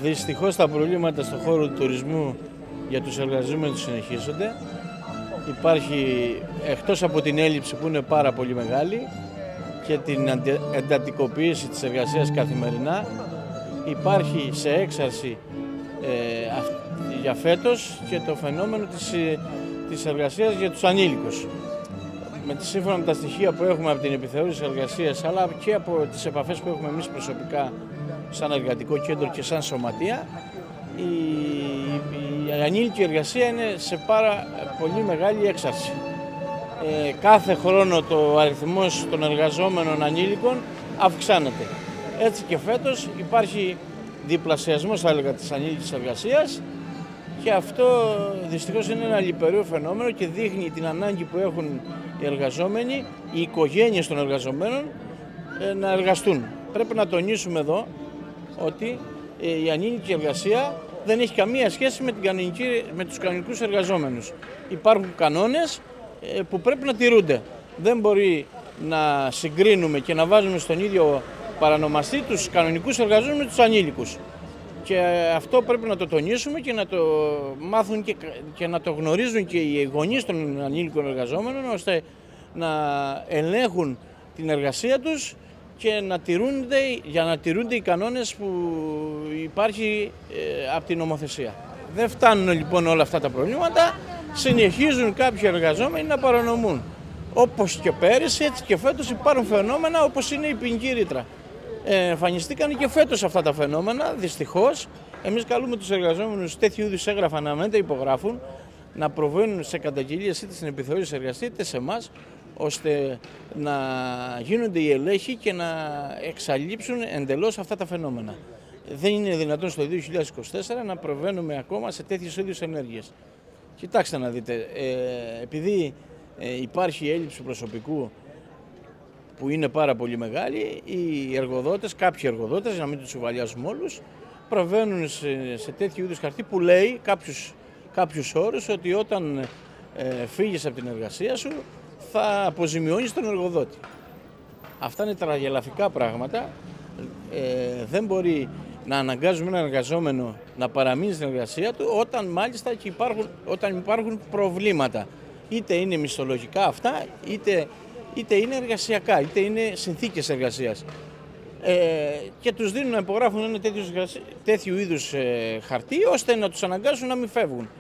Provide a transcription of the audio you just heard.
Δυστυχώς τα προβλήματα στον χώρο του τουρισμού για τους εργαζόμενους συνεχίζονται. Υπάρχει, εκτός από την έλλειψη που είναι πάρα πολύ μεγάλη και την εντατικοποίηση της εργασίας καθημερινά, υπάρχει σε έξαρση για φέτος και το φαινόμενο της εργασίας για τους ανήλικους. Σύμφωνα με τα στοιχεία που έχουμε από την επιθεώρηση εργασίας, αλλά και από τις επαφές που έχουμε εμείς προσωπικά σαν εργατικό κέντρο και σαν σωματεία, η ανήλικη εργασία είναι σε πάρα πολύ μεγάλη έξαρση. Κάθε χρόνο το αριθμός των εργαζόμενων ανήλικων αυξάνεται. Έτσι και φέτος υπάρχει διπλασιασμός, θα έλεγα, της ανήλικης εργασίας, και αυτό δυστυχώς είναι ένα λυπηρό φαινόμενο και δείχνει την ανάγκη που έχουν οι εργαζόμενοι, οι οικογένειες των εργαζομένων να εργαστούν. Πρέπει να τονίσουμε εδώ ότι η ανήλικη εργασία δεν έχει καμία σχέση με τους κανονικούς εργαζόμενους. Υπάρχουν κανόνες που πρέπει να τηρούνται. Δεν μπορεί να συγκρίνουμε και να βάζουμε στον ίδιο παρανομαστή τους κανονικούς εργαζόμενους με τους ανήλικους. Και αυτό πρέπει να το τονίσουμε και να το μάθουν και να το γνωρίζουν και οι γονείς των ανήλικων εργαζόμενων, ώστε να ελέγχουν την εργασία τους και για να τηρούνται οι κανόνες που υπάρχει από την νομοθεσία. Δεν φτάνουν λοιπόν όλα αυτά τα προβλήματα, συνεχίζουν κάποιοι εργαζόμενοι να παρανομούν. Όπως και πέρυσι, έτσι και φέτος υπάρχουν φαινόμενα όπως είναι η ποινική ρήτρα. Εμφανιστήκαν και φέτος αυτά τα φαινόμενα, δυστυχώς. Εμείς καλούμε τους εργαζόμενους τέτοιου είδους έγγραφα να μην τα υπογράφουν, να προβαίνουν σε καταγγελίες είτε στην επιθεώρηση εργασίας είτε σε εμάς, ώστε να γίνονται οι ελέγχοι και να εξαλείψουν εντελώς αυτά τα φαινόμενα. Δεν είναι δυνατόν στο 2024 να προβαίνουμε ακόμα σε τέτοιες είδους ενέργειες. Κοιτάξτε να δείτε, επειδή υπάρχει έλλειψη προσωπικού που είναι πάρα πολύ μεγάλη, οι εργοδότες, κάποιοι εργοδότες, να μην τους συμβαλιάζουμε όλους, προβαίνουν σε τέτοιου είδους χαρτί που λέει κάποιους όρους, ότι όταν φύγεις από την εργασία σου θα αποζημιώνεις τον εργοδότη. Αυτά είναι τραγελαφικά πράγματα. Δεν μπορεί να αναγκάζουμε έναν εργαζόμενο να παραμείνει στην εργασία του όταν μάλιστα και υπάρχουν προβλήματα. Είτε είναι μισθολογικά αυτά, είτε είναι εργασιακά, είτε είναι συνθήκες εργασίας. Και τους δίνουν να υπογράφουν ένα τέτοιου είδους χαρτί, ώστε να τους αναγκάσουν να μην φεύγουν.